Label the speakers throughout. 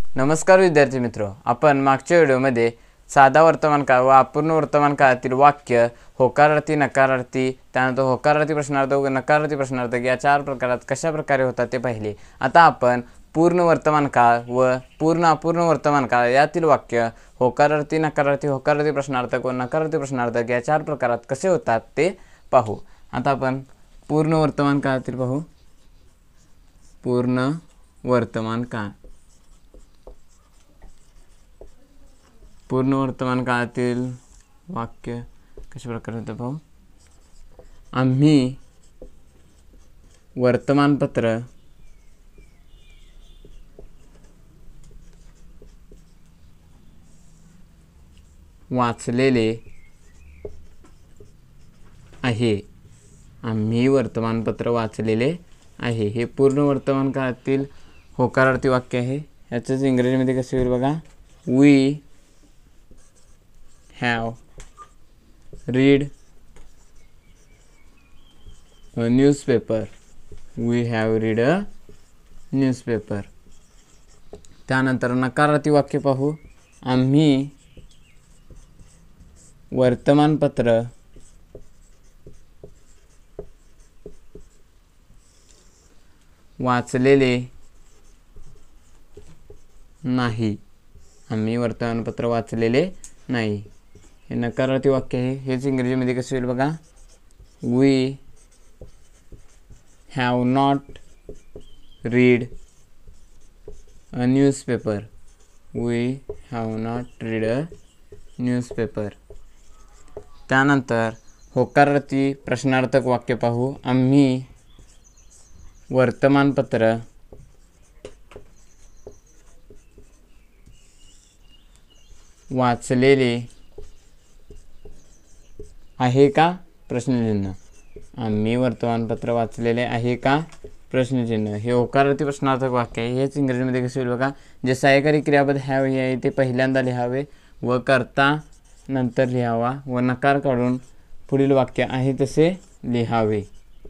Speaker 1: नमस्कार विद्यार्थी मित्र, आपण मागच्या व्हिडिओमध्ये साधा वर्तमान काळ व अपूर्ण वर्तमान काळातील वाक्य, होकारार्थी, नकारार्थी, त्यानंतर होकारार्थी प्रश्नार्थक व नकारार्थी प्रश्नार्थक या 4 प्रकारात कशा प्रकारे होतात ते पाहिले। आता आपण पूर्ण वर्तमान काळ व पूर्ण अपूर्ण वर्तमान काळ यातील वाक्य, होकारार्थी, नकारार्थी, होकारार्थी प्रश्नार्थक व नकारार्थी प्रश्नार्थक या 4 प्रकारात कसे होतात ते पाहू। आता आपण पूर्ण वर्तमान काळातील पाहू। पूर्ण वर्तमान काळ, पूर्ण वर्तमान काळातील वाक्य कशा प्रकारे होते पाहू। आम्ही वर्तमानपत्र वाचलेले आहे। आम्ही वर्तमानपत्र वाचलेले आहे हे पूर्ण वर्तमान काळातील होकारार्थी वाक्य आहे। याचंच इंग्रजीमध्ये कसे होईल बघा। We have read a newspaper. We have read a newspaper. त्यानंतर नकारार्थी वाक्य पाहू। आम्ही वर्तमानपत्र वाचलेले नाही। आम्ही वर्तमानपत्र वाचलेले नाही हे नकारार्थी वाक्य आहे। हेच इंग्रजीमध्ये कसे होईल बघा। We have not read a newspaper. We have not read a newspaper. त्यानंतर होकारार्थी प्रश्नार्थक वाक्य पाहू। आम्ही वर्तमानपत्र वाचलेले आहे का प्रश्नचिन्ह। आम्ही वर्तमानपत्र वाचलेले आहे का प्रश्नचिन्ह हे होकारार्थी प्रश्नार्थक वाक्य आहे। हेच इंग्रजीमध्ये कसे होईल बघा। जे सहाय्यकारी क्रियापद हॅव हे आहे ते पहिल्यांदा लिहावे व कर्ता नंतर लिहावा व नकार काढून पुढील वाक्य आहे तसे लिहावे।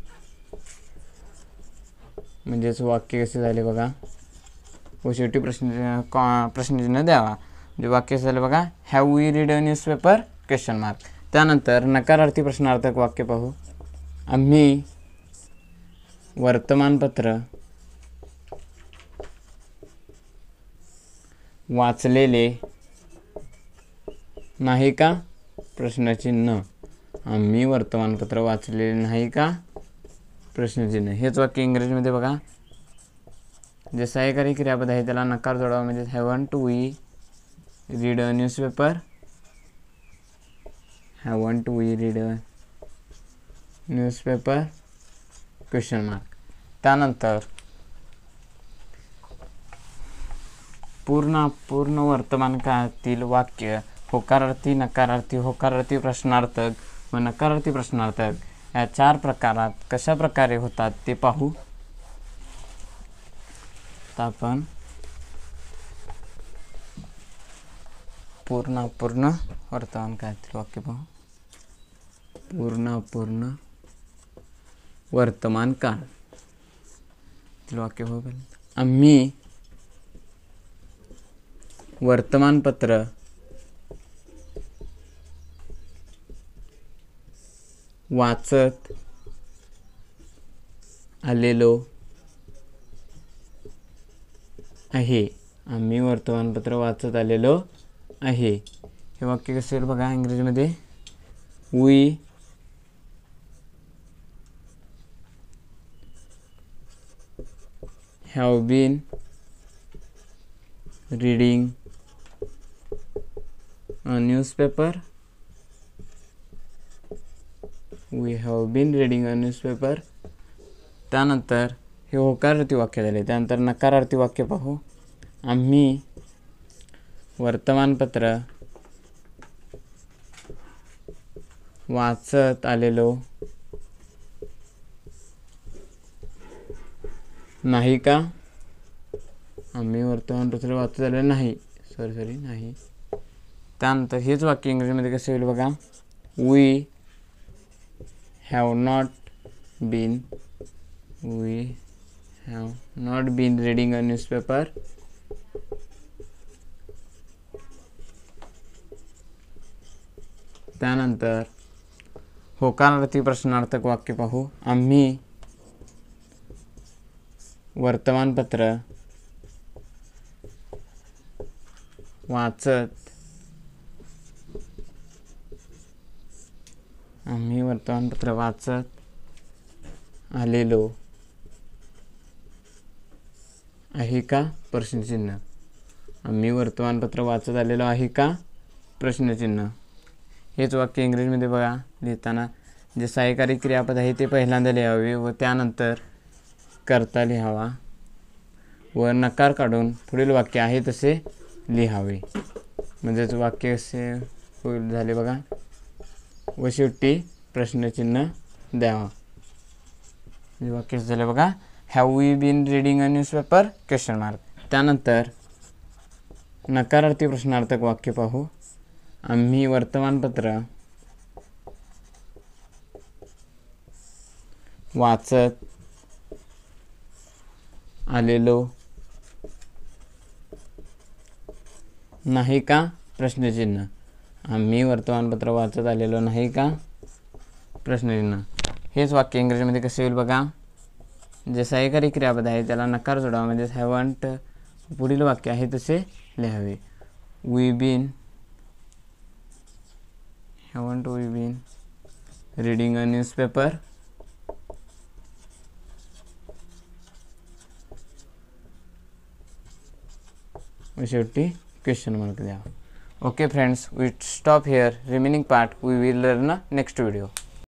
Speaker 1: म्हणजेच वाक्य कसे झाले बघा व शेवटी प्रश्नचिन्ह द्यावा। जे वाक्य झालं बघा। Have we read a newspaper question mark. त्यानंतर नकारार्थी प्रश्नार्थक वाक्य पाहू। आम्ही वर्तमानपत्र वाचलेले नाही का प्रश्नचिन्ह। आम्ही वर्तमानपत्र वाचलेले नाही का प्रश्नचिन्ह। हेच वाक्य इंग्रजीमध्ये बघा। जे सहाय्यकारी क्रियापद आहे त्याला नकार जोडावा म्हणजे haven't we read a newspaper. Haven't we read a newspaper question mark. त्यानंतर पूर्ण वर्तमान काळातील वाक्य, होकारार्थी, नकारार्थी, होकारार्थी प्रश्नार्थक व नकारार्थी प्रश्नार्थक या 4 प्रकारात कशा प्रकारे होतात ते पाहू। तर आपण पूर्ण अपूर्ण वर्तमान काळातील वाक्य पाहू। पूर्ण अपूर्ण वर्तमान काळ वाक्य पाहू। आम्ही वर्तमानपत्र वाचत आलेलो आहे। आम्ही वर्तमानपत्र वाचत आलेलो आहे हे वाक्य कसे होईल बघा इंग्रजीमध्ये। We have been reading a newspaper. We have been reading a newspaper. त्यानंतर हे होकारार्थी वाक्य झाले। त्यानंतर नकारार्थी वाक्य पाहू। आम्ही वर्तमानपत्र वाचत आलेलो नाही का। आम्ही वर्तमानपत्र वाचत आलेलो नाही नाही। त्यानंतर हेच वाक्य इंग्रजीमध्ये कसे होईल बघा। We have not been we have not been reading a newspaper. त्यानंतर होकारार्थी प्रश्नार्थक वाक्य पाहू. आम्ही वर्तमानपत्र वाचत आलेलो आहे का प्रश्नचिन्ह. आम्ही वर्तमानपत्र वाचत आलेलो आहे का प्रश्नचिन्ह. हेच वाक्य इंग्रजीमध्ये बघा लिहिताना जे सहाय्यकारी क्रियापद आहे ते पहिल्यांदा लिहावे व त्यानंतर कर्ता लिहावा व नकार काढून पुढील वाक्य आहे तसे लिहावे. म्हणजेच वाक्य असे होईल झाले बघा व शेवटी प्रश्नचिन्ह द्यावा. वाक्य झाले बघा. Have we been reading a newspaper question mark. त्यानंतर नकारार्थी प्रश्नार्थक वाक्य पाहू. आम्ही वर्तमानपत्र वाचत आलेलो नाही का प्रश्नचिन्ह. आम्ही वर्तमानपत्र वाचत आलेलो नाही का प्रश्नचिन्ह. हेच वाक्य इंग्रजीमध्ये कसे होईल बघा. जे सहाय्यकारी क्रियापद आहे त्याला नकार जोडावा म्हणजे हॅवंट पुढील वाक्य आहे तसे लिहावे. We been reading a newspaper व शेवटी क्वेश्चन मार्क द्यावा. Okay friends, we stop here. Remaining part we will learn next video.